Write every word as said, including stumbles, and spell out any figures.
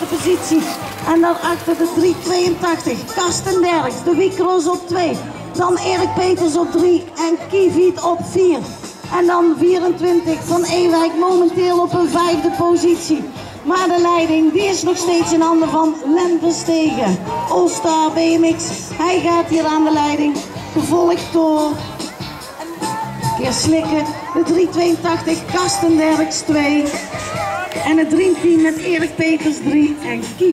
positie. En daarachter de drie tweeëntachtig, Karsten Derks, de Wiekroos op twee. Dan Erik Peters op drie en Kiviet op vier. En dan vierentwintig van Ewijk momenteel op een vijfde positie. Maar de leiding die is nog steeds in handen van Len Verstegen. All-Star B M X, hij gaat hier aan de leiding. Gevolgd door, keer slikken, de drie tweeëntachtig, Karsten Derks twee. En het dreamteam met Erik Peters drie en Kiviet.